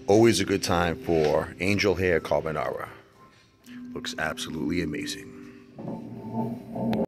Always a good time for angel hair carbonara. Looks absolutely amazing.